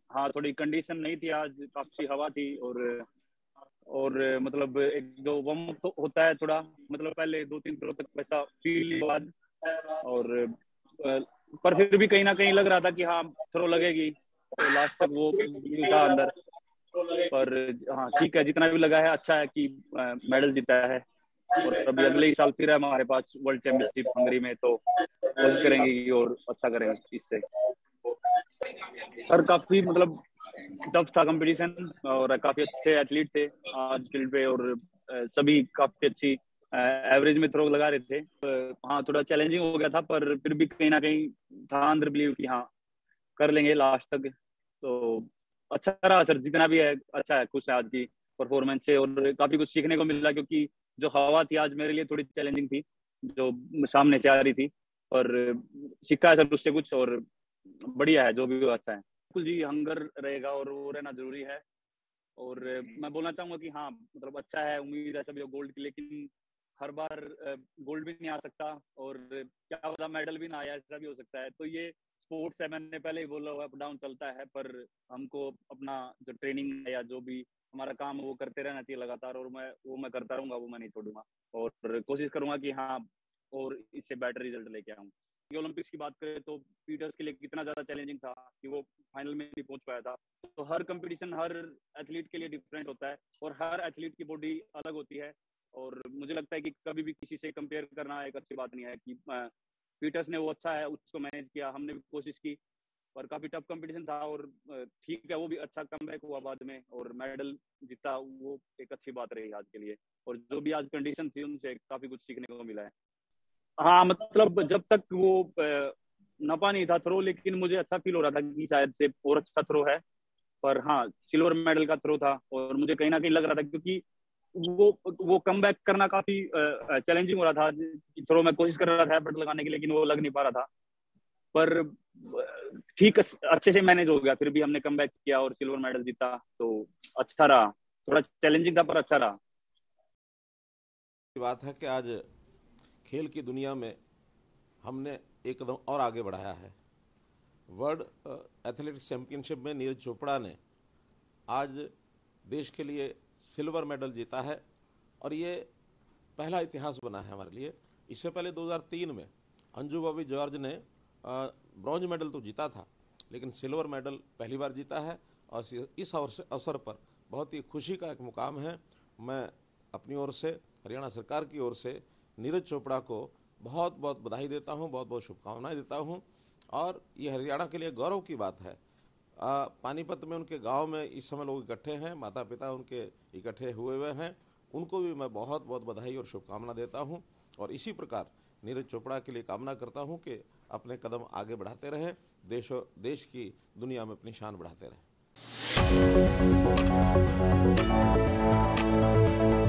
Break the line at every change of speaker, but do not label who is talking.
हाँ थोड़ी कंडीशन नहीं थी आज, काफी हवा थी। और मतलब एक जो वार्म अप तो होता है थोड़ा, मतलब पहले 2-3 किलो तक वैसा फील के बाद। और पर फिर भी कहीं ना कहीं लग रहा था कि हाँ थ्रो लगेगी, तो लास्ट तक वो feel था अंदर। पर हाँ ठीक है, जितना भी लगा है अच्छा है कि मेडल जीता है। और अभी अगले ही साल फिर है हमारे पास वर्ल्ड चैंपियनशिप हंगरी में, तो कोशिश करेंगे कि और अच्छा करेंगे इससे। सर काफी मतलब टफ था कंपटीशन, और काफी अच्छे एथलीट थे आज फील्ड पे। और सभी काफी अच्छी एवरेज में थ्रो लगा रहे थे। हाँ थोड़ा चैलेंजिंग हो गया था, पर फिर भी कहीं ना कहीं था अंदर बिलीव कि हाँ कर लेंगे लास्ट तक। तो अच्छा रहा सर, जितना भी है अच्छा है, खुश है आज की परफॉर्मेंस से। और काफी कुछ सीखने को मिला, क्योंकि जो हवा थी आज मेरे लिए थोड़ी चैलेंजिंग थी, जो सामने से आ रही थी। पर सीखा है सर उससे कुछ, और बढ़िया है, जो भी हुआ अच्छा है। बिल्कुल जी, हंगर रहेगा और वो रहना जरूरी है। और मैं बोलना चाहूंगा कि हाँ मतलब अच्छा है, उम्मीद है सभी गोल्ड की, लेकिन हर बार गोल्ड भी नहीं आ सकता, और क्या पता मेडल भी ना आया, ऐसा भी हो सकता है। तो ये स्पोर्ट्स है, मैंने पहले ही बोला हुआ, अप डाउन चलता है। पर हमको अपना जो ट्रेनिंग है या जो भी हमारा काम है वो करते रहना चाहिए लगातार, और मैं करता रहूंगा, वो मैं नहीं छोड़ूंगा। और कोशिश करूंगा कि हाँ और इससे बेटर रिजल्ट लेके आऊँ। ओलंपिक्स की बात करें तो पीटर्स के लिए कितना ज्यादा चैलेंजिंग था कि वो फाइनल में नहीं पहुंच पाया था। तो हर कंपटीशन हर एथलीट के लिए डिफरेंट होता है, और हर एथलीट की बॉडी अलग होती है। और मुझे लगता है कि कभी भी किसी से कंपेयर करना एक अच्छी बात नहीं है। कि पीटर्स ने वो अच्छा है, उसको मैनेज किया, हमने भी कोशिश की। पर काफी टफ कंपटीशन था, और ठीक है वो भी अच्छा कमबैक हुआ बाद में और मेडल जीता, वो एक अच्छी बात रही आज के लिए। और जो भी आज कंडीशन थी उनसे काफी कुछ सीखने को मिला है। हाँ मतलब जब तक वो नपा नहीं था थ्रो, लेकिन मुझे अच्छा फील हो रहा था कि शायद से और अच्छा थ्रो है। पर हाँ सिल्वर मेडल का थ्रो था, और मुझे कहीं ना कहीं लग रहा था, क्योंकि वो कम बैक करना काफी चैलेंजिंग हो रहा था। थ्रो में कोशिश कर रहा था एफर्ट लगाने की, लेकिन वो लग नहीं पा रहा था। पर ठीक अच्छे से मैनेज हो गया, फिर भी हमने कम बैक किया और सिल्वर मेडल जीता, तो अच्छा रहा। थोड़ा चैलेंजिंग था पर अच्छा रहा।
बात है कि आज खेल की दुनिया में हमने एक कदम और आगे बढ़ाया है। वर्ल्ड एथलेटिक्स चैंपियनशिप में नीरज चोपड़ा ने आज देश के लिए सिल्वर मेडल जीता है, और ये पहला इतिहास बना है हमारे लिए। इससे पहले 2003 में अंजू बॉबी जॉर्ज ने ब्रॉन्ज मेडल तो जीता था, लेकिन सिल्वर मेडल पहली बार जीता है। और इस अवसर पर बहुत ही खुशी का एक मुकाम है। मैं अपनी ओर से, हरियाणा सरकार की ओर से नीरज चोपड़ा को बहुत बहुत बधाई देता हूं, बहुत बहुत शुभकामनाएं देता हूं। और ये हरियाणा के लिए गौरव की बात है। पानीपत में उनके गांव में इस समय लोग इकट्ठे हैं, माता पिता उनके इकट्ठे हुए हैं। उनको भी मैं बहुत बहुत बधाई और शुभकामना देता हूं। और इसी प्रकार नीरज चोपड़ा के लिए कामना करता हूं कि अपने कदम आगे बढ़ाते रहें, देश की दुनिया में अपनी शान बढ़ाते रहें।